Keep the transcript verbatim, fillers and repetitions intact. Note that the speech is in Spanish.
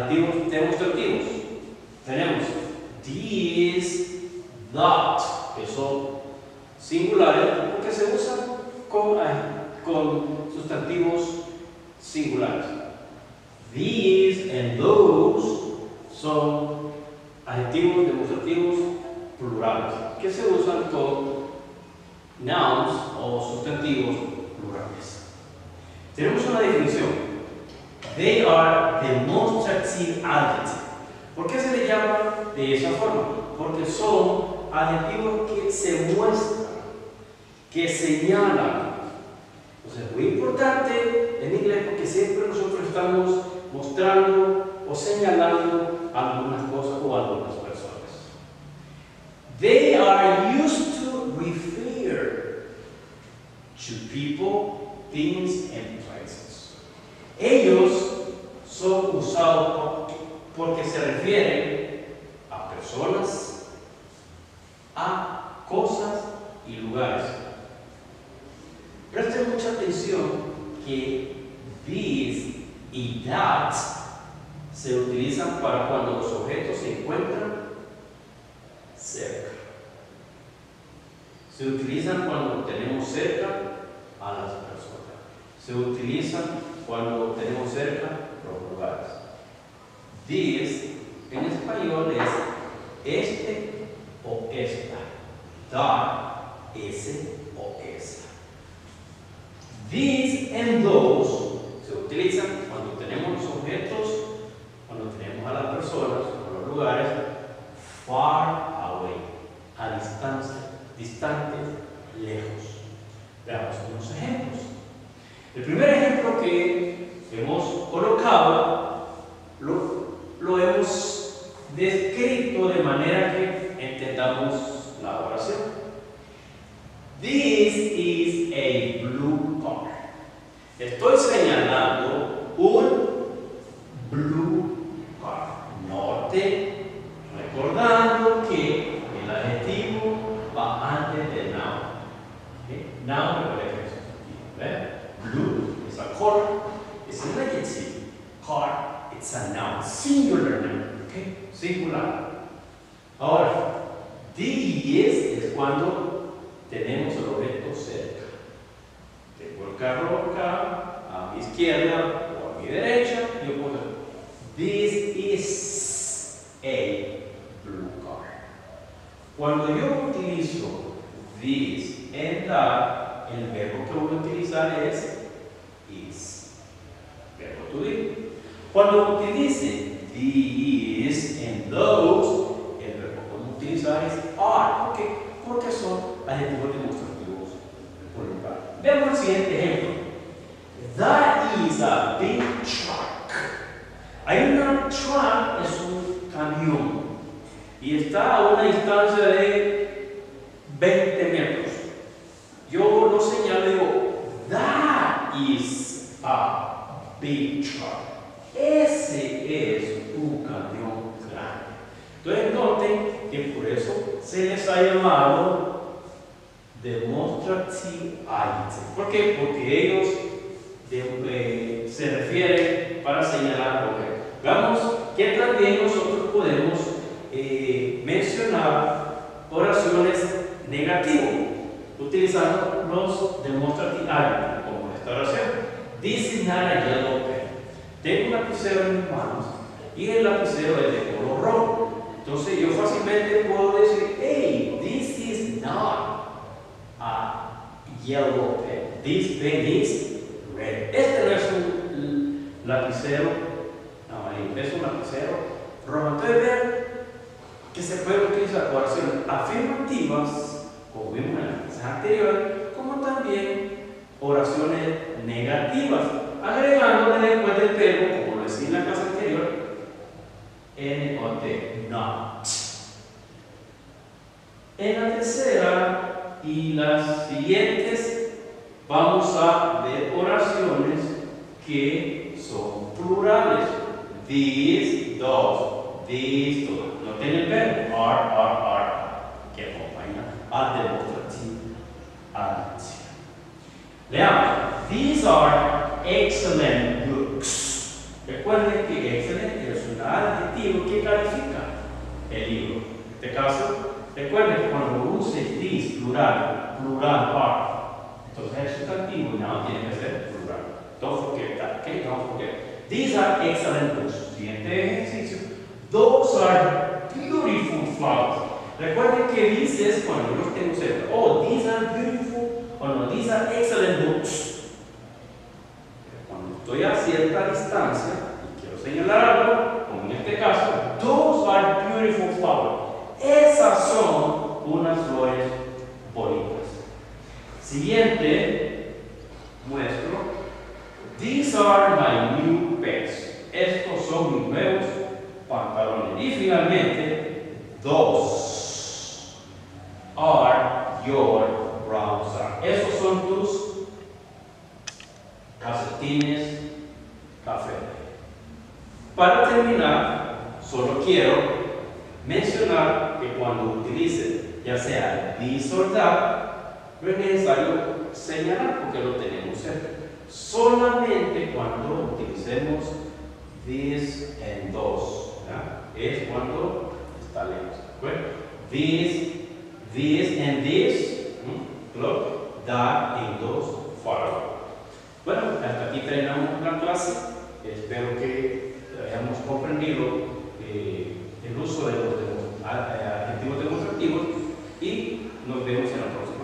adjetivos demostrativos. Tenemos these, that, que son singulares porque se usan con, con sustantivos singulares. These and those son adjetivos demostrativos plurales que se usan con nouns o sustantivos plurales. Tenemos una definición. They are demonstrative adjectives. ¿Por qué se le llama de esa forma? Porque son adjetivos que se muestran, que señalan. Entonces es muy importante en inglés porque siempre nosotros estamos mostrando o señalando algunas cosas o algunas personas. They are used to refer to people, things, and places. Ellos son usados porque se refieren a personas, a cosas y lugares. Presten mucha atención que these y that se utilizan para cuando los objetos se encuentran cerca. Se utilizan cuando tenemos cerca a las personas. Se utilizan cuando tenemos cerca los lugares. This en español es este o esta. That, ese o esa. These and those se utilizan cuando tenemos los objetos, cuando tenemos a las personas o los lugares far away, a distancia, distantes, lejos. Veamos unos ejemplos. El primer ejemplo que hemos colocado lo, lo hemos descrito de manera que entendamos la oración. This is a blue car. Estoy señalando un blue car. Note, recordando que el adjetivo va antes del noun. ¿Okay? Noun recuerda que es sustantivo. ¿Ve? Blue is a color, it's an adjective. Car, it's a noun, singular noun. ¿Okay? Singular. Ahora, this es cuando tenemos el objeto cerca. Tengo el carro acá, a mi izquierda o a mi derecha, y yo puedo this is a blue car. Cuando yo utilizo this and that, el verbo que voy a utilizar es is. Verbo to be. Cuando utilice these and those, el verbo que voy a utilizar es are. ¿Por qué? Porque son adjetivos demostrativos por lugar. Veamos el siguiente ejemplo. That is a big truck. Hay una truck, es un camión, y está a una distancia de veinte metros. Yo lo señalo y digo, that is a big truck. Ese es un camión grande. Entonces noten que por eso se les ha llamado demonstrative adjectives. ¿Por qué? Porque ellos de, eh, se refieren para señalar objetos. Veamos que también nosotros podemos eh, mencionar oraciones negativas utilizando los demonstrative adjectives, como esta oración. This is not a yellow pen. Tengo un lapicero en mis manos y el lapicero es de color rojo. Entonces yo fácilmente puedo decir, hey, this is not a yellow pen. This pen is red. Este no es un lapicero amarillo, es un lapicero rojo. Entonces vean que se pueden utilizar oraciones afirmativas, como vimos en la clase anterior, como también oraciones negativas, agregándole después del verbo, como lo decía en la clase anterior, N o T, not. En la tercera y las siguientes vamos a ver oraciones que son plurales. These, those, these, those. No tienen el verbo, are, are, are, que acompaña al demostrativo adjetivo. Leamos. These are excellent books. Recuerden que excellent es un será adjetivo que califica el libro. En este caso, recuerden que cuando use this, plural, plural are, entonces el sustantivo now tiene que ser plural. Don't forget that, okay? Don't forget. These are excellent books. Siguiente ejercicio. Those are beautiful flowers. Recuerden que these es cuando yo tengo cerca. Oh, these are beautiful. O no, these are excellent books. Cuando estoy a cierta distancia y quiero señalar algo, como en este caso, those are beautiful flowers. Esas son unas flores bonitas. Siguiente, muestro. These are my new pants. Estos son mis nuevos pantalones. Y finalmente, those are your brown socks. Esos son tus calcetines café. Para terminar, solo quiero mencionar que cuando utilice ya sea this or that, no es necesario señalar porque lo tenemos cerca. Solamente cuando utilicemos this and those, ¿ya? Es cuando está lejos. Bueno, this, this and this, look, that and those, far away. Bueno, hasta aquí terminamos la clase. Espero que hayamos comprendido eh, el uso de los, de los adjetivos demostrativos y nos vemos en la próxima.